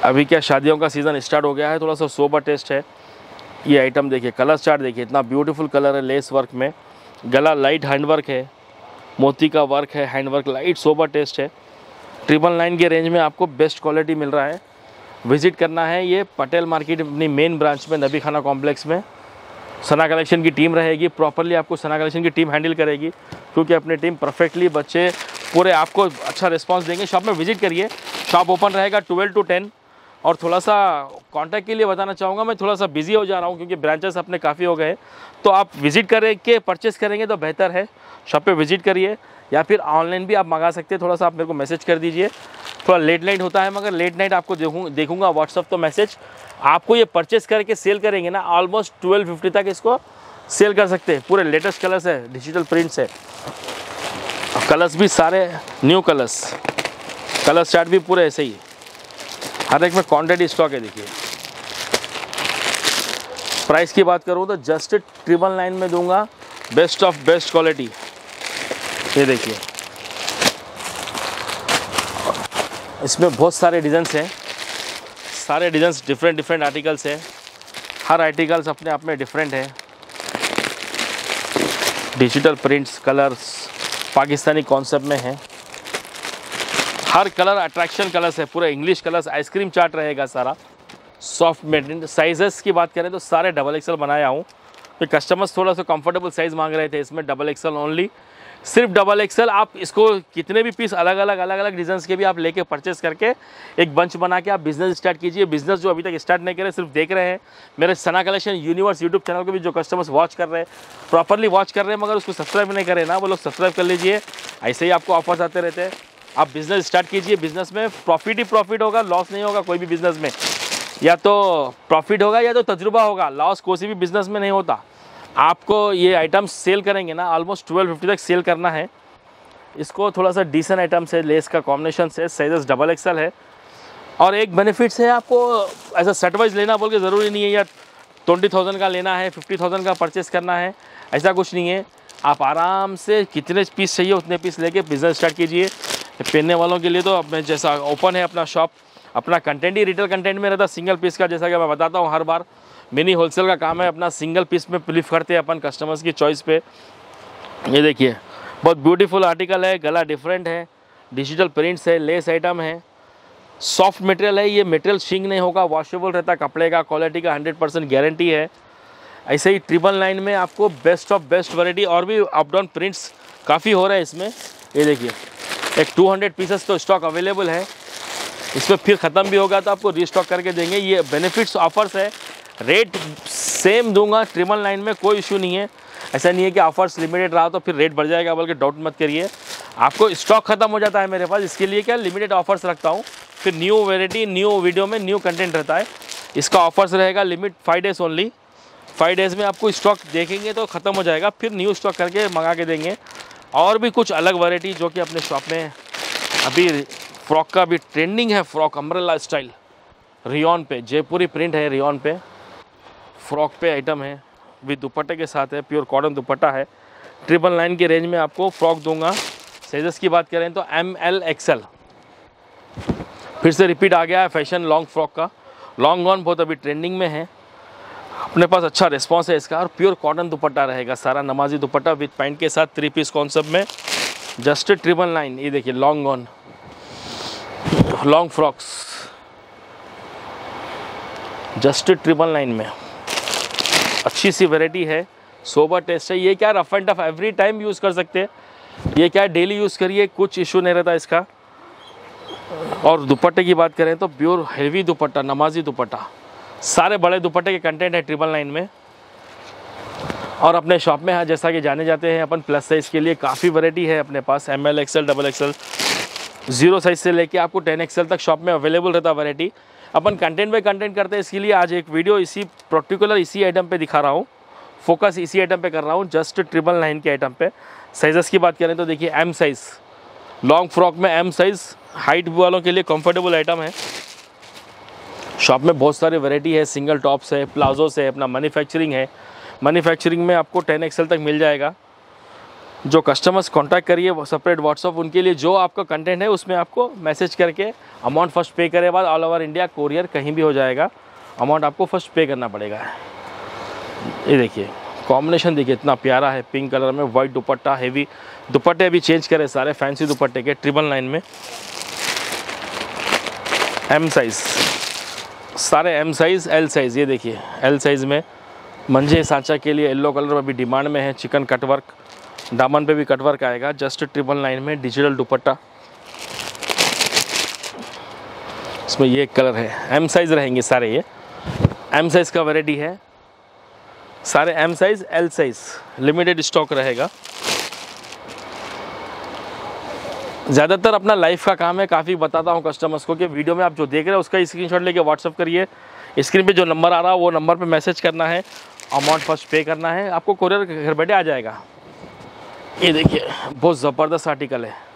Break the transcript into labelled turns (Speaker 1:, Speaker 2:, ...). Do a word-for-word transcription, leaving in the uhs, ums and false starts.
Speaker 1: अभी क्या शादियों का सीज़न स्टार्ट हो गया है, थोड़ा सा सोबर टेस्ट है। ये आइटम देखिए, कलर चार्ट देखिए, इतना ब्यूटीफुल कलर है, लेस वर्क में, गला लाइट हैंडवर्क है, मोती का वर्क है, हैंडवर्क, लाइट सोबर टेस्ट है। ट्रिपल नाइन के रेंज में आपको बेस्ट क्वालिटी मिल रहा है। विजिट करना है ये पटेल मार्केट अपनी मेन ब्रांच में, नबी खाना कॉम्प्लेक्स में। सना कलेक्शन की टीम रहेगी, प्रॉपरली आपको सना कलेक्शन की टीम हैंडल करेगी, क्योंकि अपनी टीम परफेक्टली, बच्चे पूरे आपको अच्छा रिस्पांस देंगे। शॉप में विजिट करिए, शॉप ओपन रहेगा ट्वेल्व टू टेन। और थोड़ा सा कांटेक्ट के लिए बताना चाहूँगा, मैं थोड़ा सा बिजी हो जा रहा हूँ क्योंकि ब्रांचेस अपने काफ़ी हो गए, तो आप विजिट करके परचेस करेंगे तो बेहतर है। शॉप पे विजिट करिए, या फिर ऑनलाइन भी आप मंगा सकते हैं। थोड़ा सा आप मेरे को मैसेज कर दीजिए, थोड़ा लेट नाइट होता है, मगर लेट नाइट आपको देखूँ देखूँगा व्हाट्सअप तो मैसेज। आपको ये परचेस करके सेल करेंगे ना, ऑलमोस्ट ट्वेल्व फिफ्टी तक इसको सेल कर सकते हैं। पूरे लेटेस्ट कलर्स है, डिजिटल प्रिंट्स है, कलर्स भी सारे न्यू कलर्स, कलर चार्ट भी पूरे ऐसे ही, हर एक में क्वांटिटी स्टॉक है। देखिए प्राइस की बात करूँ तो जस्ट ट्रिपल नाइन में दूंगा, बेस्ट ऑफ बेस्ट क्वालिटी। ये देखिए, इसमें बहुत सारे डिज़ाइंस हैं, सारे डिज़ाइंस डिफरेंट डिफरेंट आर्टिकल्स हैं, हर आर्टिकल्स अपने आप में डिफरेंट है। Digital prints, colours Pakistani concept में है, हर कलर अट्रैक्शन कलर्स है, पूरा इंग्लिश कलर्स, आइसक्रीम चार्ट रहेगा सारा। Soft material. साइजेस की बात करें तो सारे डबल एक्सल बनाया हूँ, तो कस्टमर्स थोड़ा सा कंफर्टेबल साइज़ मांग रहे थे, इसमें डबल एक्सल ओनली, सिर्फ डबल एक्सल। आप इसको कितने भी पीस अलग अलग अलग अलग डिज़ाइंस के भी आप लेके परचेस करके एक बंच बना के आप बिज़नेस स्टार्ट कीजिए। बिज़नेस जो अभी तक स्टार्ट नहीं करे, सिर्फ देख रहे हैं मेरे Sana collection universe YouTube channel को भी, जो कस्टमर्स वॉच कर रहे हैं, प्रॉपरली वॉच कर रहे हैं, मगर उसको सब्सक्राइब नहीं करे ना, वो लोग सब्सक्राइब कर लीजिए। ऐसे ही आपको ऑफर्स आते रहते हैं। आप बिज़नेस स्टार्ट कीजिए, बिज़नेस में प्रॉफिट ही प्रॉफिट होगा, लॉस नहीं होगा कोई भी बिज़नेस में। या तो प्रॉफिट होगा या तो तजुर्बा होगा, लॉस कोई भी बिज़नेस में नहीं होता। आपको ये आइटम सेल करेंगे ना, ऑलमोस्ट ट्वेल्व फिफ्टी तक सेल करना है। इसको थोड़ा सा डिसेंट आइटम से, लेस का कॉम्बिनेशन से, साइजेस डबल एक्सल है। और एक बेनिफिट्स है, आपको ऐसा सेट वाइज लेना बोल के ज़रूरी नहीं है, या ट्वेंटी थाउजेंड का लेना है, फिफ्टी थाउजेंड का परचेस करना है, ऐसा कुछ नहीं है। आप आराम से कितने पीस चाहिए उतने पीस लेके बिज़नेस स्टार्ट कीजिए। पहनने वालों के लिए तो अब मैं जैसा ओपन है अपना शॉप, अपना कंटेंट ही रिटेल कंटेंट में रहता, सिंगल पीस का, जैसा कि मैं बताता हूँ हर बार, मिनी होलसेल का काम है अपना, सिंगल पीस में बिलीव करते हैं अपन कस्टमर्स की चॉइस पे। ये देखिए बहुत ब्यूटीफुल आर्टिकल है, गला डिफरेंट है, डिजिटल प्रिंट्स है, लेस आइटम है, सॉफ्ट मटेरियल है। ये मटेरियल शिंक नहीं होगा, वॉशेबल रहता, कपड़े का क्वालिटी का हंड्रेड परसेंट गारंटी है। ऐसे ही ट्रिपल नाइन में आपको बेस्ट ऑफ बेस्ट वैरायटी, और भी अप डाउन प्रिंट्स काफ़ी हो रहा है इसमें। ये देखिए एक टू हंड्रेड पीसेस तो स्टॉक अवेलेबल है, इसमें फिर ख़त्म भी होगा तो आपको रीस्टॉक करके देंगे। ये बेनिफिट्स ऑफर्स है, रेट सेम दूंगा ट्रिपल नाइन में, कोई इशू नहीं है। ऐसा नहीं है कि ऑफर्स लिमिटेड रहा तो फिर रेट बढ़ जाएगा, बल्कि डाउट मत करिए। आपको स्टॉक ख़त्म हो जाता है मेरे पास, इसके लिए क्या लिमिटेड ऑफर्स रखता हूँ, फिर न्यू वेराइटी न्यू वीडियो में न्यू कंटेंट रहता है। इसका ऑफर्स रहेगा limit five days only, five days में आपको स्टॉक देखेंगे तो ख़त्म हो जाएगा, फिर न्यू स्टॉक करके मंगा के देंगे। और भी कुछ अलग वैरायटी जो कि अपने शॉप में अभी, फ्रॉक का भी ट्रेंडिंग है, फ्रॉक अम्ब्रेला स्टाइल, रियॉन पे, जयपुरी प्रिंट है, रियॉन पे फ्रॉक पे आइटम है, विद दुपट्टे के साथ है, प्योर कॉटन दुपट्टा है। ट्रिपल नाइन के रेंज में आपको फ्रॉक दूंगा। साइजेस की बात करें तो एम एल एक्सएल, फिर से रिपीट आ गया है फैशन लॉन्ग फ्रॉक का, लॉन्ग गॉन बहुत अभी ट्रेंडिंग में है, अपने पास अच्छा रिस्पॉन्स है इसका। और प्योर कॉटन दुपट्टा रहेगा सारा, नमाजी दुपट्टा विद पैंट के साथ, थ्री पीस कॉन्सेप्ट में, जस्ट ट्रिपल नाइन। ये देखिए long gown long frocks, just triple nine में, अच्छी सी वैरायटी है, सोबर टेस्ट है। ये क्या rough and tough every time use कर सकते हैं, ये क्या डेली यूज़ करिए, कुछ इशू नहीं रहता इसका। और दुपट्टे की बात करें तो प्योर हेवी दुपट्टा, नमाजी दुपट्टा, सारे बड़े दुपट्टे के कंटेंट है ट्रिपल नाइन में। और अपने शॉप में है, जैसा कि जाने जाते हैं अपन, प्लस साइज़ के लिए काफ़ी वैरायटी है अपने पास, M L XL, double XL, zero size से लेके आपको टेन एक्सएल तक शॉप में अवेलेबल रहता वैरायटी। अपन कंटेंट बाय कंटेंट करते हैं, इसके लिए आज एक वीडियो इसी पर्टिकुलर इसी आइटम पे दिखा रहा हूँ, फोकस इसी आइटम पे कर रहा हूँ, जस्ट ट्रिपल नाइन के आइटम पे। साइज़ेस की बात करें तो देखिए एम साइज़, लॉन्ग फ्रॉक में एम साइज़, हाइट वालों के लिए कंफर्टेबल आइटम है। शॉप में बहुत सारी वैरायटी है, सिंगल टॉप्स है, प्लाजोस है, अपना मैन्युफैक्चरिंग है, मैन्युफैक्चरिंग में आपको टेन एक्सएल तक मिल जाएगा। जो कस्टमर्स कांटेक्ट करिए सेपरेट व्हाट्सअप, उनके लिए जो आपका कंटेंट है उसमें आपको मैसेज करके अमाउंट फर्स्ट पे करे बाद ऑल ओवर इंडिया कोरियर कहीं भी हो जाएगा, अमाउंट आपको फर्स्ट पे करना पड़ेगा। ये देखिए कॉम्बिनेशन देखिए इतना प्यारा है, पिंक कलर में वाइट दुपट्टा, हेवी दुपट्टे अभी चेंज करे सारे फैंसी दुपट्टे के, ट्रिपल नाइन में एम साइज़, सारे एम साइज़ एल साइज़। ये देखिए एल साइज़ में मंजे सांचा के लिए येलो कलर में भी डिमांड में है, चिकन कटवर्क, दामन पे भी कटवर्क आएगा, जस्ट ट्रिपल नाइन में डिजिटल दुपट्टा। इसमें ये कलर है, एम साइज़ रहेंगे सारे, ये एम साइज़ का वैरायटी है, सारे M size L size, limited stock रहेगा। ज़्यादातर अपना लाइफ का काम है, काफ़ी बताता हूँ कस्टमर्स को कि वीडियो में आप जो देख रहे हैं उसका स्क्रीनशॉट लेके व्हाट्सअप करिए, स्क्रीन पे जो नंबर आ रहा है वो नंबर पे मैसेज करना है, अमाउंट फर्स्ट पे करना है, आपको कोरियर घर बैठे आ जाएगा। ये देखिए बहुत ज़बरदस्त आर्टिकल है।